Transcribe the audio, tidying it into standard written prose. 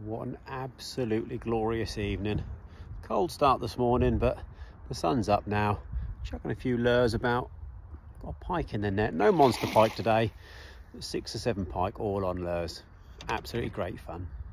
What an absolutely glorious evening. Cold start this morning, but the sun's up now. Chucking a few lures about. Got a pike in the net. No monster pike today, but 6 or 7 pike all on lures. Absolutely great fun.